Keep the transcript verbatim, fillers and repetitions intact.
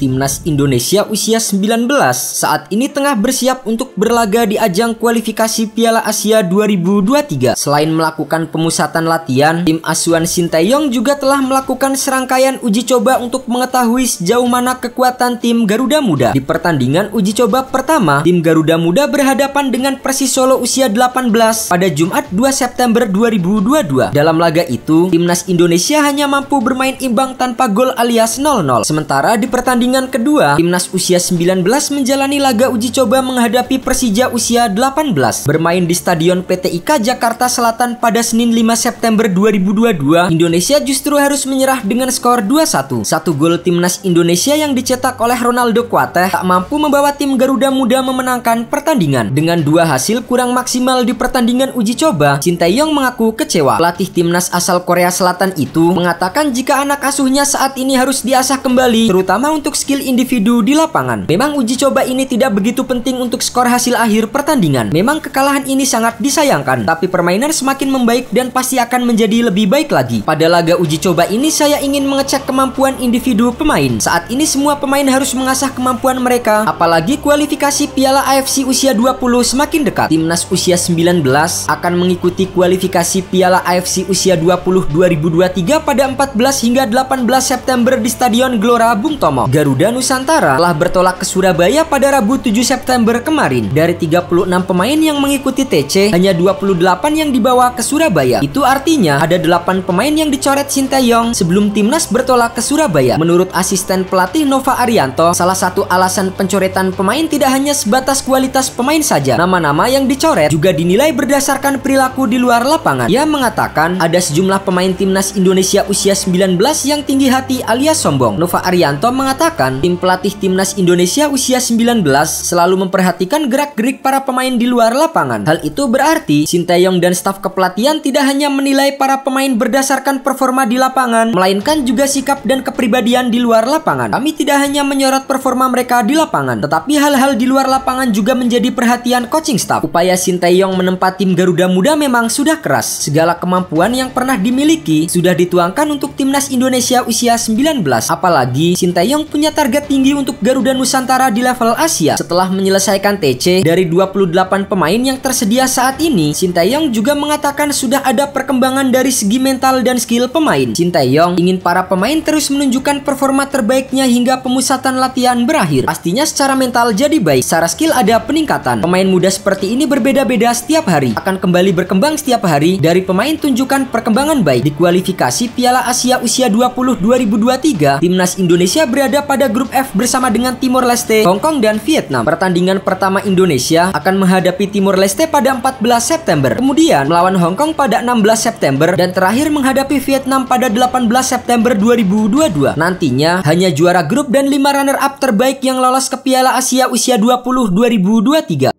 Timnas Indonesia usia sembilan belas saat ini tengah bersiap untuk berlaga di ajang kualifikasi Piala Asia dua ribu dua puluh tiga. Selain melakukan pemusatan latihan, tim asuhan Sinteyong juga telah melakukan serangkaian uji coba untuk mengetahui sejauh mana kekuatan tim Garuda Muda. Di pertandingan uji coba pertama, tim Garuda Muda berhadapan dengan Persis Solo usia delapan belas pada Jumat dua September dua ribu dua puluh dua. Dalam laga itu, Timnas Indonesia hanya mampu bermain imbang tanpa gol alias nol nol. Sementara di pertandingan kedua, Timnas usia sembilan belas menjalani laga uji coba menghadapi Persija usia delapan belas. Bermain di Stadion P T I K Jakarta Selatan pada Senin lima September dua ribu dua puluh dua, Indonesia justru harus menyerah dengan skor dua satu. Satu gol Timnas Indonesia yang dicetak oleh Ronaldo Kuateh tak mampu membawa tim Garuda Muda memenangkan pertandingan. Dengan dua hasil kurang maksimal di pertandingan uji coba, Sinteyong mengaku kecewa. Pelatih Timnas asal Korea Selatan itu mengatakan jika anak asuhnya saat ini harus diasah kembali, terutama untuk skill individu di lapangan. Memang uji coba ini tidak begitu penting untuk skor hasil akhir pertandingan. Memang kekalahan ini sangat disayangkan, tapi permainan semakin membaik dan pasti akan menjadi lebih baik lagi. Pada laga uji coba ini saya ingin mengecek kemampuan individu pemain. Saat ini semua pemain harus mengasah kemampuan mereka, apalagi kualifikasi Piala A F C usia dua puluh semakin dekat. Timnas usia sembilan belas akan mengikuti kualifikasi Piala A F C usia dua puluh dua ribu dua puluh tiga pada empat belas hingga delapan belas September di Stadion Gelora Bung Tomo. Garuda Nusantara telah bertolak ke Surabaya pada Rabu tujuh September kemarin. Dari tiga puluh enam pemain yang mengikuti T C, hanya dua puluh delapan yang dibawa ke Surabaya. Itu artinya ada delapan pemain yang dicoret Sinteyong sebelum timnas bertolak ke Surabaya. Menurut asisten pelatih Nova Arianto, salah satu alasan pencoretan pemain tidak hanya sebatas kualitas pemain saja. Nama-nama yang dicoret juga dinilai berdasarkan perilaku di luar lapangan. Ia mengatakan ada sejumlah pemain timnas Indonesia usia sembilan belas yang tinggi hati alias sombong. Nova Arianto mengatakan tim pelatih timnas Indonesia usia sembilan belas selalu memperhatikan gerak-gerik para pemain di luar lapangan. Hal itu berarti Sinteyong dan staf kepelatihan tidak hanya menilai para pemain berdasarkan performa di lapangan, melainkan juga sikap dan kepribadian di luar lapangan. Kami tidak hanya menyorot performa mereka di lapangan, tetapi hal-hal di luar lapangan juga menjadi perhatian coaching staff. Upaya Sinteyong menempa tim Garuda Muda memang sudah keras. Segala kemampuan yang pernah dimiliki sudah dituangkan untuk timnas Indonesia usia sembilan belas. Apalagi Sinteyong punya target tinggi untuk Garuda Nusantara di level Asia. Setelah menyelesaikan T C, dari dua puluh delapan pemain yang tersedia saat ini, Sinteyong juga mengatakan sudah ada perkembangan dari segi mental dan skill pemain. Sinteyong ingin para pemain terus menunjukkan performa terbaiknya hingga pemusatan latihan berakhir. Pastinya secara mental jadi baik, secara skill ada peningkatan. Pemain muda seperti ini berbeda-beda setiap hari, akan kembali berkembang setiap hari. Dari pemain tunjukkan perkembangan baik. Di kualifikasi Piala Asia usia dua puluh dua ribu dua puluh tiga, timnas Indonesia berada pada grup F bersama dengan Timor Leste, Hong Kong dan Vietnam. Pertandingan pertama Indonesia akan menghadapi Timor Leste pada empat belas September, kemudian melawan Hong Kong pada enam belas September, dan terakhir menghadapi Vietnam pada delapan belas September dua ribu dua puluh dua. Nantinya hanya juara grup dan lima runner up terbaik yang lolos ke Piala Asia usia dua puluh dua ribu dua puluh tiga.